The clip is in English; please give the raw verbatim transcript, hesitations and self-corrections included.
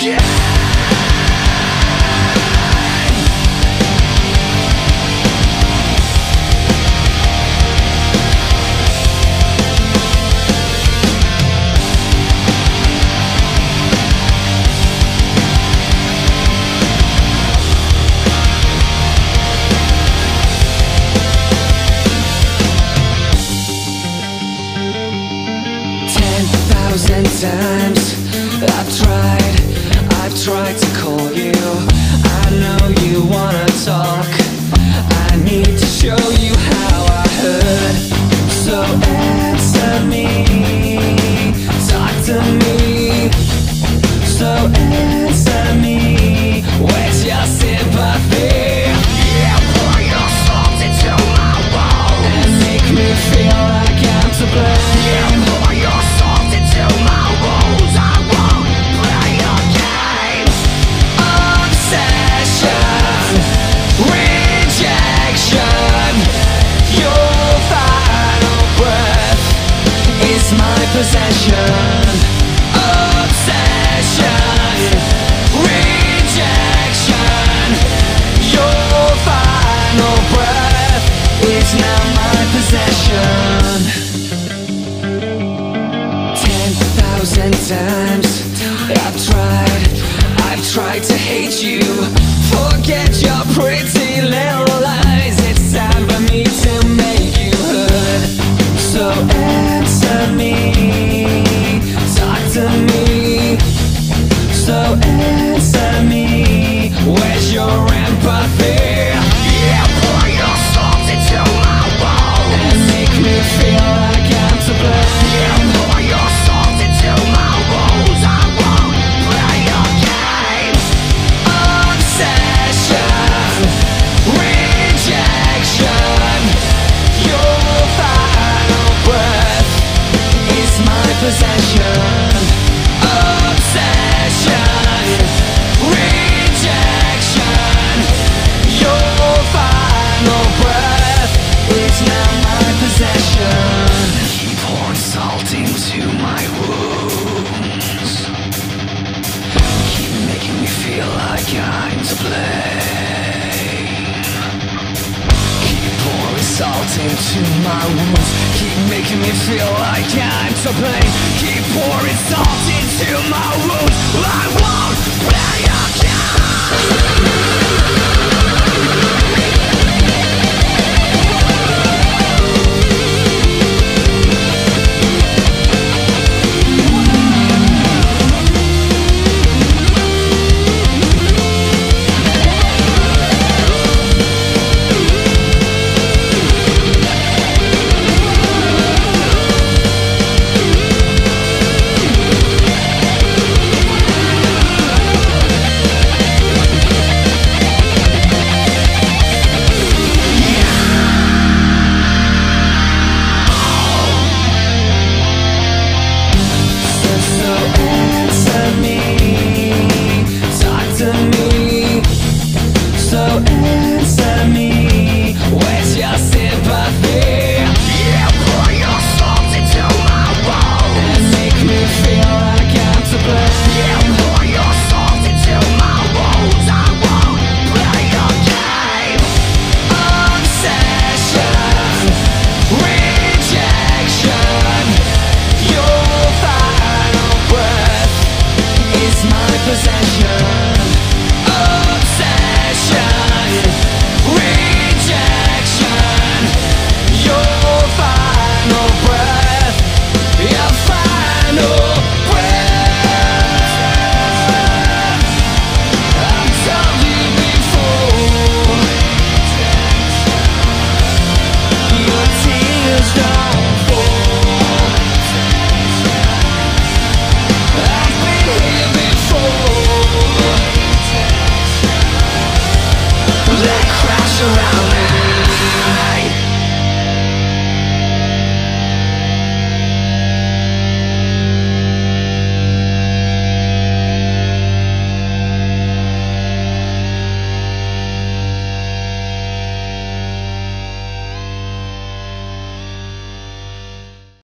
Thousand times I've tried, I've tried to call you. I know you wanna talk, I need to show you how I heard. So answer me, talk to me. So answer me, where's your sympathy? Yeah, pour your salt into my wounds And make me feel like I'm to blame. Yeah, pour your salt into my wounds. I won't play your game. Obsession, rejection, your final breath is my possession. Obsession, rejection, your final breath is now my possession. Ten thousand times I've tried, I've tried to hate you. Forget your pretty little lies. It's time for me to make you heard. So answer me, talk to me. So answer me, where's your empathy? Yeah, pour your salt into my wounds And make me feel like I'm to blame. Yeah, pour your salt into my wounds. I won't play your game. Obsession, rejection, your final breath is my possession. Obsession, rejection, your final breath is now my possession. Keep pouring salt into my wounds. Keep making me feel like I'm to blame. Keep pouring salt into my wounds. Keep making me feel like I'm to blame. Keep pouring salt into my wounds. I won't play your game. Around